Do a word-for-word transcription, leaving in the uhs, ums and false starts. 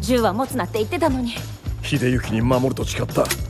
銃は持つなって言ってたのに。 秀行に守ると誓った。